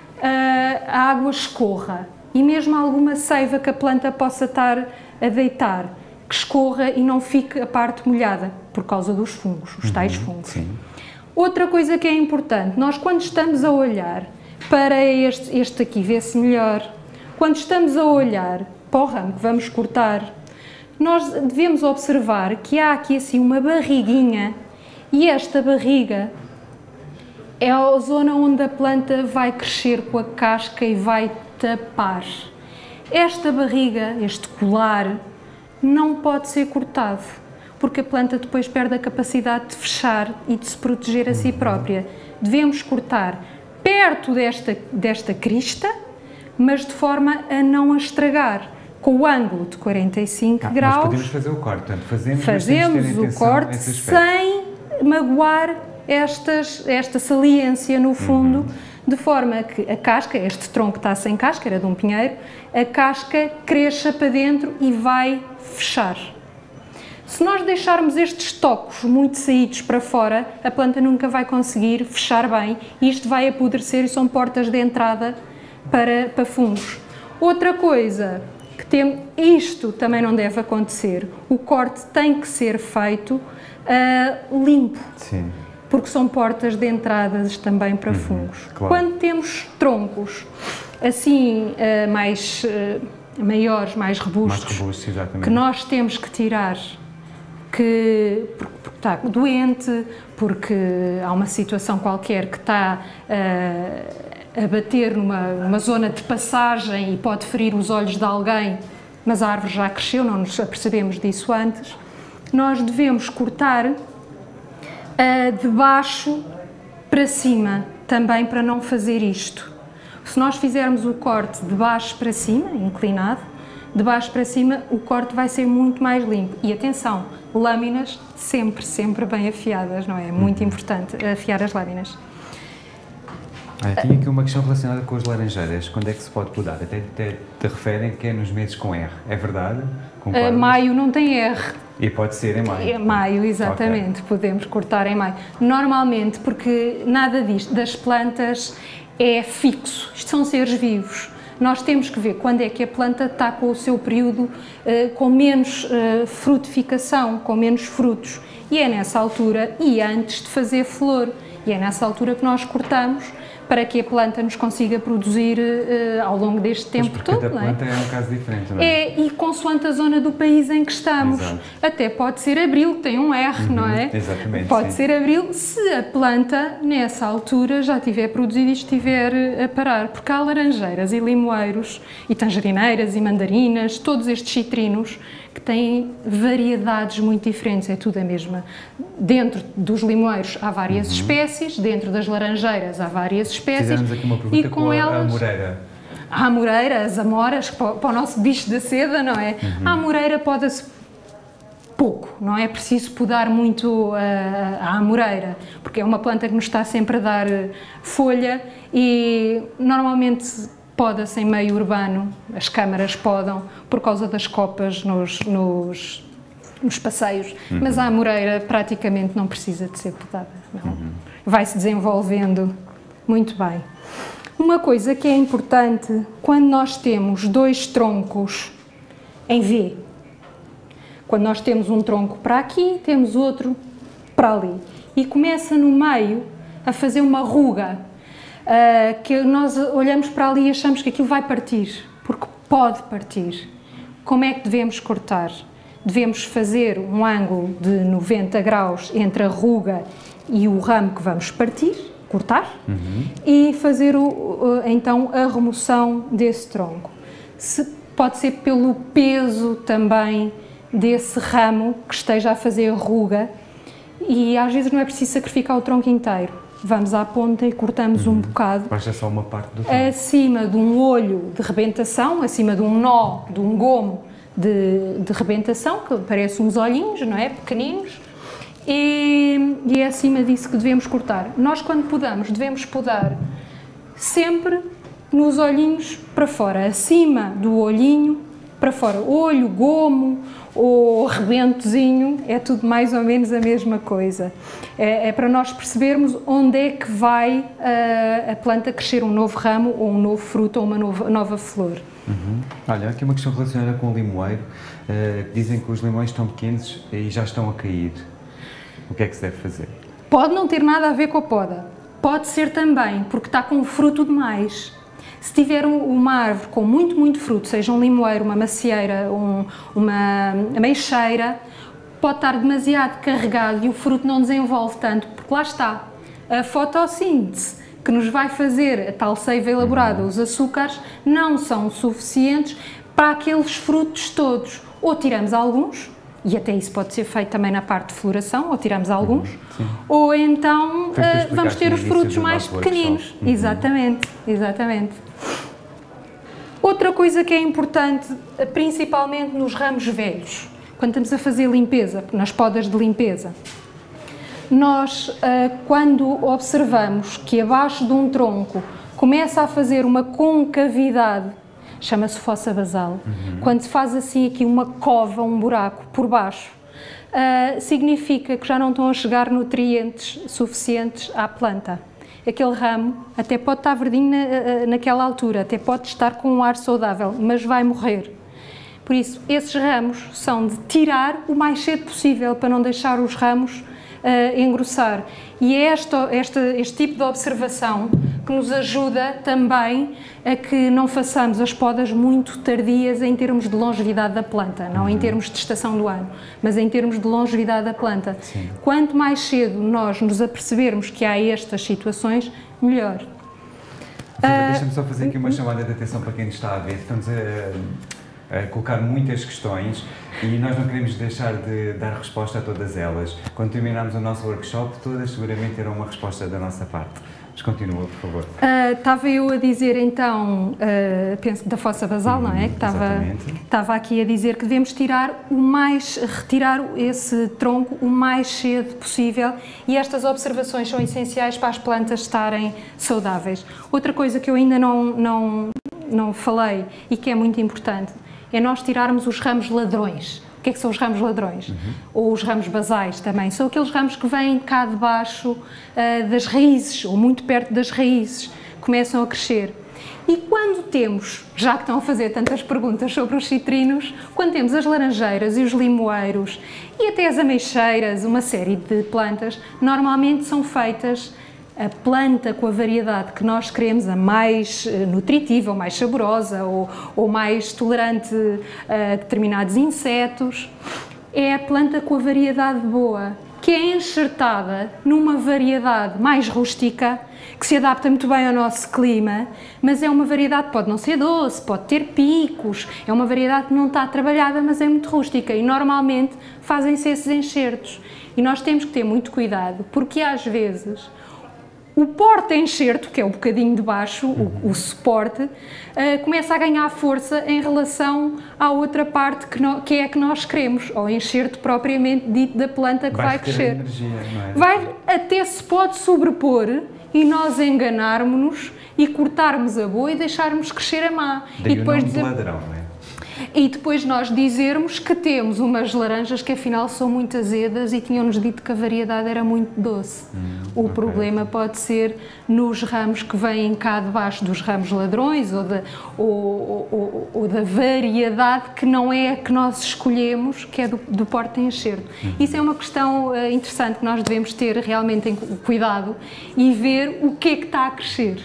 a água escorra. E mesmo alguma seiva que a planta possa estar a deitar, que escorra e não fique a parte molhada, por causa dos fungos, os tais fungos. Sim. Outra coisa que é importante, nós quando estamos a olhar para este aqui, vê-se melhor, quando estamos a olhar para o ramo que vamos cortar, nós devemos observar que há aqui assim uma barriguinha e esta barriga é a zona onde a planta vai crescer com a casca e vai tapar. Esta barriga, este colar, não pode ser cortado, porque a planta depois perde a capacidade de fechar e de se proteger a si própria. Devemos cortar perto desta crista, mas de forma a não a estragar, com o ângulo de 45 graus. Nós podemos fazer o corte, portanto, fazemos o corte sem magoar esta saliência no fundo, de forma que a casca, este tronco está sem casca, era de um pinheiro, a casca cresça para dentro e vai fechar. Se nós deixarmos estes tocos muito saídos para fora, a planta nunca vai conseguir fechar bem e isto vai apodrecer e são portas de entrada para fungos. Outra coisa que isto também não deve acontecer, o corte tem que ser feito limpo. Sim. Porque são portas de entradas também para fungos. Claro. Quando temos troncos assim maiores, mais robustos, que nós temos que tirar, porque está doente, porque há uma situação qualquer que está a bater numa zona de passagem e pode ferir os olhos de alguém, mas a árvore já cresceu, não nos apercebemos disso antes, nós devemos cortar de baixo para cima, também para não fazer isto. Se nós fizermos o corte de baixo para cima, inclinado, de baixo para cima, o corte vai ser muito mais limpo. E atenção, lâminas sempre bem afiadas, não é? É muito importante afiar as lâminas. Tinha aqui uma questão relacionada com as laranjeiras. Quando é que se pode podar? Até te referem que é nos meses com R. É verdade? Maio não tem R. E pode ser em maio? É maio, exatamente. Okay. Podemos cortar em maio. Normalmente, porque nada disto das plantas é fixo. Isto são seres vivos. Nós temos que ver quando é que a planta está com o seu período com menos frutificação, com menos frutos. E é nessa altura, e antes de fazer flor, e é nessa altura que nós cortamos para que a planta nos consiga produzir ao longo deste tempo todo. Cada planta é um caso diferente, não é? E consoante a zona do país em que estamos. Exato. Até pode ser abril, tem um R, não é? Exatamente. Pode ser abril se a planta, nessa altura, já tiver produzido e estiver a parar. Porque há laranjeiras e limoeiros, e tangerineiras e mandarinas, todos estes citrinos, que têm variedades muito diferentes, é tudo a mesma. Dentro dos limoeiros há várias espécies, dentro das laranjeiras há várias espécies. Fizemos aqui uma pergunta com a amoreira. A amoreira, as amoras, para o nosso bicho da seda, não é? A amoreira pode-se pouco, não é preciso podar muito a amoreira, porque é uma planta que nos está sempre a dar folha e normalmente poda-se em meio urbano, as câmaras podam por causa das copas nos passeios, mas a amoreira praticamente não precisa de ser podada, não. Vai-se desenvolvendo muito bem. Uma coisa que é importante, quando nós temos dois troncos em V, quando nós temos um tronco para aqui, temos outro para ali, e começa no meio a fazer uma ruga, que nós olhamos para ali e achamos que aquilo vai partir, porque pode partir. Como é que devemos cortar? Devemos fazer um ângulo de 90 graus entre a ruga e o ramo que vamos cortar, e fazer então a remoção desse tronco. Pode ser pelo peso também desse ramo que esteja a fazer ruga, e às vezes não é preciso sacrificar o tronco inteiro. Vamos à ponta e cortamos um bocado. Basta só uma parte do tronco. Acima de um olho de rebentação, acima de um nó, de um gomo de rebentação, que parece uns olhinhos, não é? Pequeninos. E é acima disso que devemos cortar. Nós, quando podamos, devemos podar sempre nos olhinhos para fora, acima do olhinho para fora. Olho, gomo ou rebentozinho, é tudo mais ou menos a mesma coisa. É para nós percebermos onde é que vai a planta crescer um novo ramo, ou um novo fruto, ou uma nova flor. Olha, aqui uma questão relacionada com o limoeiro. Dizem que os limões estão pequenos e já estão a cair. O que é que se deve fazer? Pode não ter nada a ver com a poda. Pode ser também porque está com fruto demais. Se tiver uma árvore com muito fruto, seja um limoeiro, uma macieira, uma ameixeira, pode estar demasiado carregado e o fruto não desenvolve tanto, porque lá está, a fotossíntese que nos vai fazer a tal seiva elaborada, os açúcares, não são suficientes para aqueles frutos todos. Ou tiramos alguns, e até isso pode ser feito também na parte de floração, ou tiramos alguns, ou então vamos ter os frutos mais pequeninos. Exatamente. Outra coisa que é importante, principalmente nos ramos velhos, quando estamos a fazer limpeza, nas podas de limpeza, nós, quando observamos que abaixo de um tronco começa a fazer uma concavidade, chama-se fossa basal, quando se faz assim aqui uma cova, um buraco por baixo, significa que já não estão a chegar nutrientes suficientes à planta. Aquele ramo até pode estar verdinho naquela altura, até pode estar com um ar saudável, mas vai morrer. Por isso, esses ramos são de tirar o mais cedo possível, para não deixar os ramos engrossar. E é este tipo de observação que nos ajuda também a que não façamos as podas muito tardias em termos de longevidade da planta, não em termos de estação do ano, mas em termos de longevidade da planta. Sim. Quanto mais cedo nós nos apercebermos que há estas situações, melhor. Deixa-me só fazer aqui uma chamada de atenção para quem nos está a ver. Estamos a colocar muitas questões e nós não queremos deixar de dar resposta a todas elas. Quando terminarmos o nosso workshop, todas seguramente terão uma resposta da nossa parte. Mas continua, por favor. Estava eu a dizer então, penso da fossa basal, não é? Que estava aqui a dizer que devemos retirar esse tronco o mais cedo possível, e estas observações são essenciais para as plantas estarem saudáveis. Outra coisa que eu ainda não falei e que é muito importante é nós tirarmos os ramos ladrões. O que é que são os ramos ladrões? Ou os ramos basais também. São aqueles ramos que vêm cá debaixo das raízes, ou muito perto das raízes, começam a crescer. E quando temos, já que estão a fazer tantas perguntas sobre os citrinos, quando temos as laranjeiras e os limoeiros e até as ameixeiras, uma série de plantas, normalmente são feitas a planta com a variedade que nós queremos, a mais nutritiva, ou mais saborosa, ou mais tolerante a determinados insetos, é a planta com a variedade boa, que é enxertada numa variedade mais rústica, que se adapta muito bem ao nosso clima, mas é uma variedade que pode não ser doce, pode ter picos, é uma variedade que não está trabalhada, mas é muito rústica, e normalmente fazem-se esses enxertos. E nós temos que ter muito cuidado, porque às vezes o porta-enxerto, que é o bocadinho de baixo, o suporte, começa a ganhar força em relação à outra parte que é a que nós queremos, ao enxerto propriamente dito da planta que vai crescer. Energia, não é? Vai, até se pode sobrepor e nós enganarmos-nos e cortarmos a boa e deixarmos crescer a má. Daí E depois o nome de ladrão, não é? E depois nós dizermos que temos umas laranjas que afinal são muito azedas e tinham-nos dito que a variedade era muito doce. O problema pode ser nos ramos que vêm cá debaixo dos ramos ladrões ou da variedade que não é a que nós escolhemos, que é do porta-enxerto. Isso é uma questão interessante que nós devemos ter realmente em cuidado e ver o que é que está a crescer.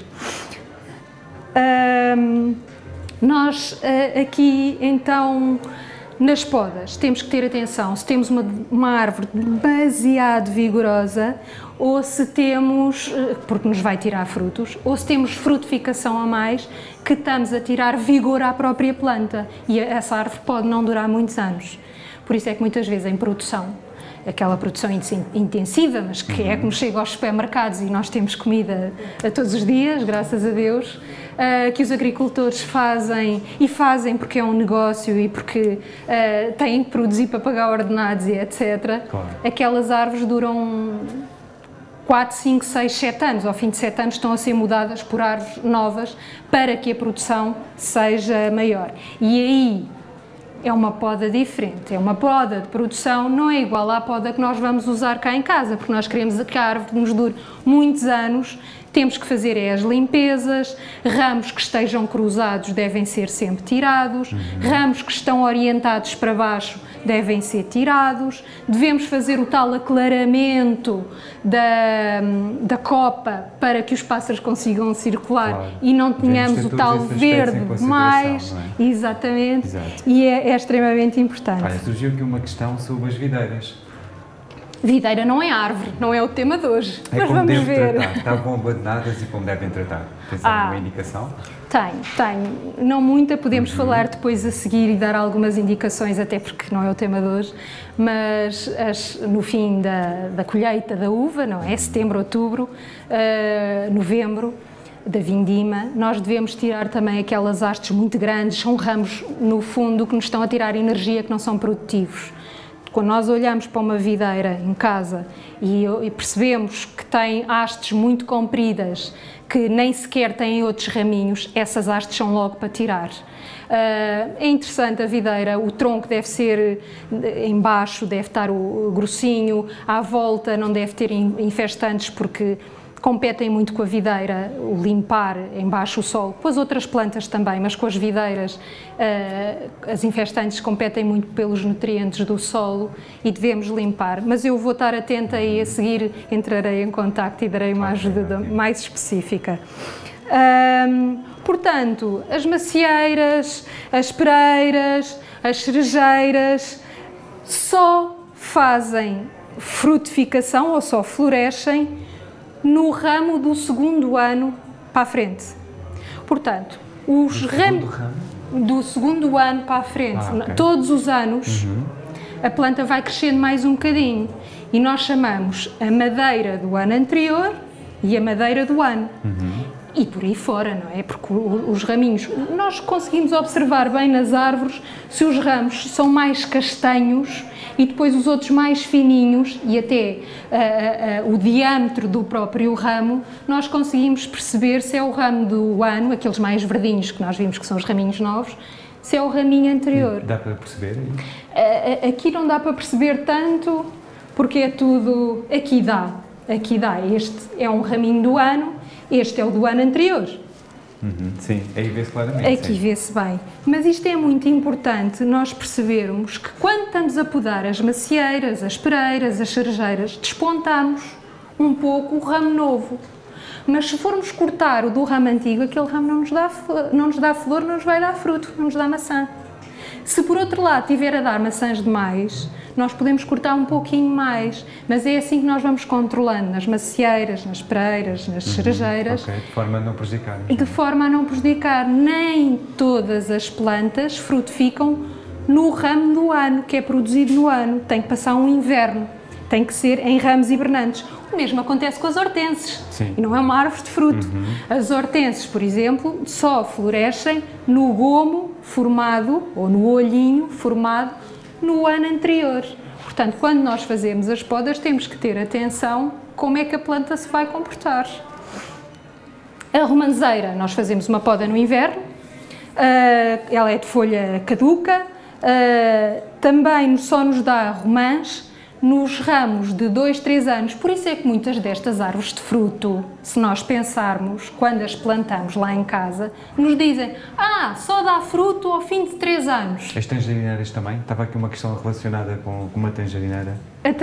Nós aqui, então, nas podas, temos que ter atenção se temos uma árvore demasiado vigorosa ou se temos, porque nos vai tirar frutos, ou se temos frutificação a mais, que estamos a tirar vigor à própria planta e essa árvore pode não durar muitos anos. Por isso é que muitas vezes em produção, aquela produção intensiva, mas que é como chega aos supermercados e nós temos comida a todos os dias, graças a Deus, que os agricultores fazem porque é um negócio e porque têm que produzir para pagar ordenados e etc. Claro. Aquelas árvores duram 4, 5, 6, 7 anos. Ao fim de 7 anos estão a ser mudadas por árvores novas para que a produção seja maior. E aí é uma poda diferente, é uma poda de produção, não é igual à poda que nós vamos usar cá em casa, porque nós queremos que a árvore nos dure muitos anos, temos que fazer as limpezas, ramos que estejam cruzados devem ser sempre tirados, ramos que estão orientados para baixo devem ser tirados, devemos fazer o tal aclaramento da copa para que os pássaros consigam circular, claro, e não tenhamos o tal verde demais, é? Exatamente. Exato. E é extremamente importante. Olha, surgiu aqui uma questão sobre as videiras. Videira não é árvore, não é o tema de hoje, mas como vamos ver. Tratar? Estavam abandonadas e como devem tratar? Tens alguma indicação? Tenho. Não muita, podemos falar depois a seguir e dar algumas indicações, até porque não é o tema de hoje, mas no fim da colheita da uva, não é? Setembro, outubro, novembro, da vindima, nós devemos tirar também aquelas hastes muito grandes, são ramos no fundo que nos estão a tirar energia, que não são produtivos. Quando nós olhamos para uma videira em casa e percebemos que tem hastes muito compridas, que nem sequer têm outros raminhos, essas hastes são logo para tirar. É interessante a videira, o tronco deve ser em baixo, deve estar o grossinho, à volta não deve ter infestantes porque competem muito com a videira, o limpar em baixo o solo, com as outras plantas também, mas com as videiras as infestantes competem muito pelos nutrientes do solo e devemos limpar, mas eu vou estar atenta e a seguir entrarei em contacto e darei uma ajuda mais específica. Portanto, as macieiras, as pereiras, as cerejeiras só fazem frutificação ou só florescem no ramo do segundo ano para a frente. Portanto, os ramos do segundo ano para a frente, okay, todos os anos, a planta vai crescendo mais um bocadinho e nós chamamos a madeira do ano anterior e a madeira do ano. E por aí fora, não é? Porque os raminhos, nós conseguimos observar bem nas árvores se os ramos são mais castanhos e depois os outros mais fininhos e até o diâmetro do próprio ramo, nós conseguimos perceber se é o ramo do ano, aqueles mais verdinhos que nós vimos que são os raminhos novos, se é o raminho anterior. Dá para perceber? Aqui não dá para perceber tanto, porque é tudo... Aqui dá. Este é um raminho do ano, este é o do ano anterior. Sim, aí vê-se claramente. Aqui vê-se bem. Mas isto é muito importante nós percebermos que quando estamos a podar as macieiras, as pereiras, as cerejeiras, despontamos um pouco o ramo novo. Mas se formos cortar o do ramo antigo, aquele ramo não nos dá flor, não nos vai dar fruto, não nos dá maçã. Se por outro lado tiver a dar maçãs demais, nós podemos cortar um pouquinho mais, mas é assim que nós vamos controlando nas macieiras, nas pereiras, nas cerejeiras. Okay, de forma a não prejudicar. De forma a não prejudicar. Nem todas as plantas frutificam no ramo do ano, que é produzido no ano. Tem que passar um inverno. tem que ser em ramos hibernantes. O mesmo acontece com as hortenses. Sim. E não é uma árvore de fruto. As hortenses, por exemplo, só florescem no gomo formado, ou no olhinho formado, no ano anterior. Portanto, quando nós fazemos as podas, temos que ter atenção como é que a planta se vai comportar. A romanceira, nós fazemos uma poda no inverno, ela é de folha caduca, também só nos dá romãs nos ramos de 2, 3 anos. Por isso é que muitas destas árvores de fruto, se nós pensarmos, quando as plantamos lá em casa, nos dizem, só dá fruto ao fim de 3 anos. As tangerineiras também? Estava aqui uma questão relacionada com uma tangerineira.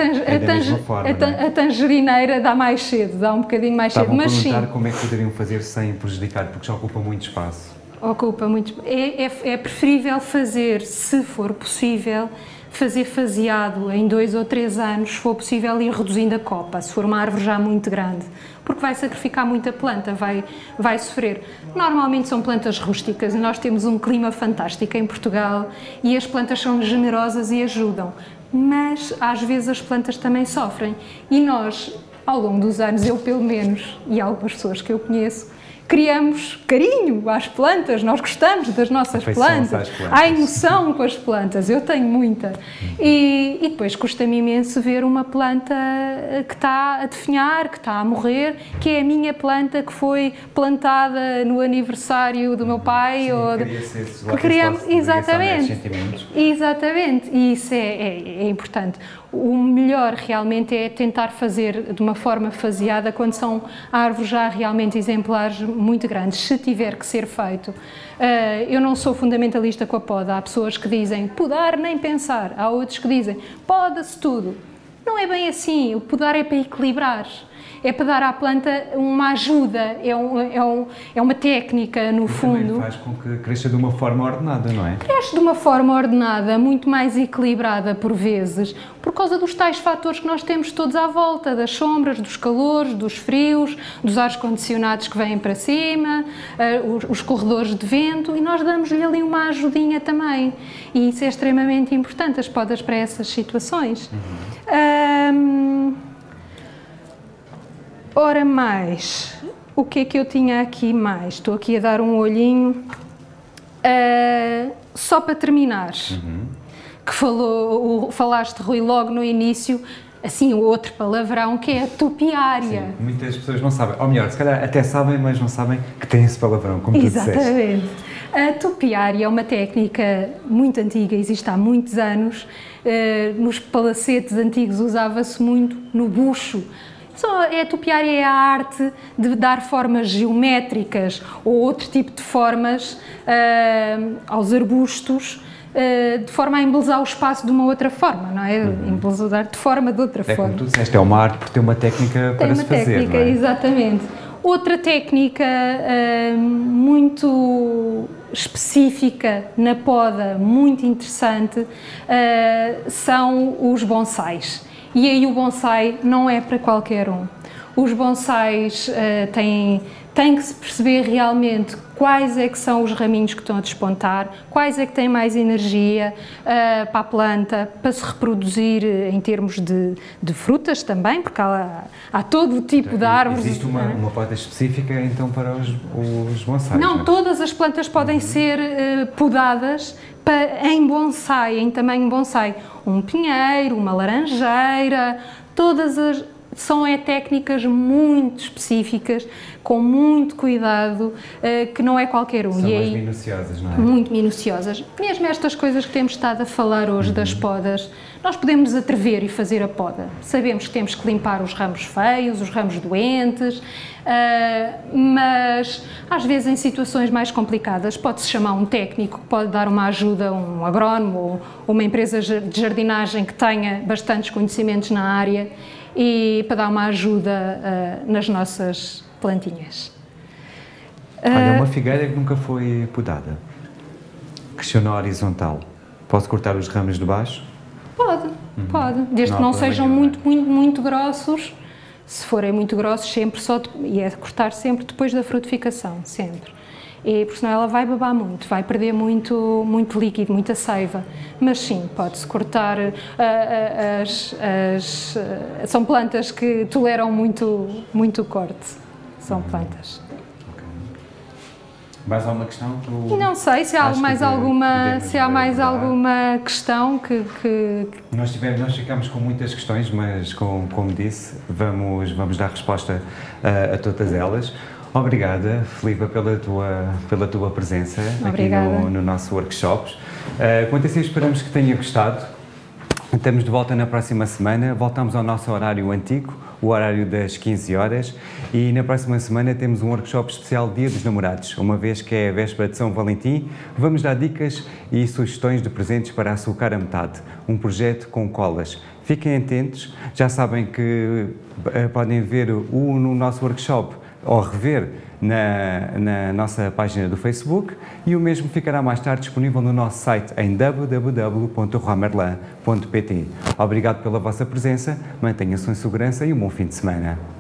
A tangerineira dá mais cedo, dá um bocadinho mais cedo, mas sim. Estavam a perguntar como é que poderiam fazer sem prejudicar, porque já ocupa muito espaço. Ocupa muito. É preferível fazer, se for possível, fazer faseado em 2 ou 3 anos, se for possível ir reduzindo a copa, se for uma árvore já muito grande, porque vai sacrificar muita planta, vai sofrer. Normalmente são plantas rústicas e nós temos um clima fantástico em Portugal e as plantas são generosas e ajudam, mas às vezes as plantas também sofrem e nós, ao longo dos anos, eu pelo menos, e algumas pessoas que eu conheço, criamos carinho às plantas, nós gostamos das nossas plantas, há emoção com as plantas, eu tenho muita. E depois custa-me imenso ver uma planta que está a definhar, que está a morrer, que é a minha planta que foi plantada no aniversário do meu pai. Sim, que criamos, exatamente, e isso é importante. O melhor realmente é tentar fazer de uma forma faseada quando são árvores já realmente exemplares muito grandes, se tiver que ser feito. Eu não sou fundamentalista com a poda, há pessoas que dizem podar nem pensar, há outros que dizem poda-se tudo. Não é bem assim, o podar é para equilibrar. É para dar à planta uma ajuda, é uma técnica, no fundo. Também faz com que cresça de uma forma ordenada, não é? Cresce de uma forma ordenada, muito mais equilibrada por vezes, por causa dos tais fatores que nós temos todos à volta, das sombras, dos calores, dos frios, dos ares condicionados que vêm para cima, os corredores de vento, e nós damos-lhe ali uma ajudinha também. E isso é extremamente importante, as podas para essas situações. Ora mais, o que é que eu tinha aqui mais? Estou aqui a dar um olhinho. Só para terminar, que falaste, Rui, logo no início, assim, o outro palavrão, que é a topiária. Sim, muitas pessoas não sabem, ou melhor, se calhar até sabem, mas não sabem que tem esse palavrão, como tu disseste. Exatamente. A topiária é uma técnica muito antiga, existe há muitos anos. Nos palacetes antigos usava-se muito no bucho. A topiária é a arte de dar formas geométricas ou outro tipo de formas aos arbustos, de forma a embelezar o espaço de uma outra forma, não é? Embelezar de forma de outra forma. Como tu disseste, é uma arte porque tem uma técnica para se fazer, técnica, não é? Exatamente. Outra técnica muito específica na poda, muito interessante, são os bonsais. E aí o bonsai não é para qualquer um. Os bonsais têm que se perceber realmente quais é que são os raminhos que estão a despontar, quais é que têm mais energia para a planta, para se reproduzir em termos de frutas também, porque há todo o tipo de árvores. Existe uma poda específica então para os bonsais? Não, todas as plantas podem ser podadas em bonsai, em tamanho bonsai. Um pinheiro, uma laranjeira, são técnicas muito específicas, com muito cuidado, que não é qualquer um. São mais minuciosas, não é? Muito minuciosas. Mesmo estas coisas que temos estado a falar hoje das podas, nós podemos nos atrever e fazer a poda. Sabemos que temos que limpar os ramos feios, os ramos doentes, mas às vezes em situações mais complicadas pode-se chamar um técnico que pode dar uma ajuda, um agrónomo ou uma empresa de jardinagem que tenha bastantes conhecimentos na área e para dar uma ajuda nas nossas plantinhas. Olha, uma figueira que nunca foi podada, cresceu na horizontal, posso cortar os ramos de baixo? Pode, desde que não sejam muito grossos. Se forem muito grossos, sempre e é cortar sempre depois da frutificação, sempre. porque senão ela vai babar muito, vai perder muito líquido, muita seiva. Mas sim, pode-se cortar, são plantas que toleram muito corte, são plantas. Mais alguma questão? Não sei se há mais alguma questão que... Nós ficámos com muitas questões, mas como disse, vamos dar resposta a todas elas. Obrigada, Filipa, pela tua presença aqui no nosso workshop. Quanto assim, esperamos que tenha gostado. Estamos de volta na próxima semana, voltamos ao nosso horário antigo, o horário das 15 horas, e na próxima semana temos um workshop especial Dia dos Namorados. Uma vez que é a véspera de São Valentim, vamos dar dicas e sugestões de presentes para açucar a metade, um projeto com colas. Fiquem atentos, já sabem que podem ver no nosso workshop ou rever na nossa página do Facebook, e o mesmo ficará mais tarde disponível no nosso site em www.romerlan.pt. Obrigado pela vossa presença, mantenham-se em segurança e um bom fim de semana.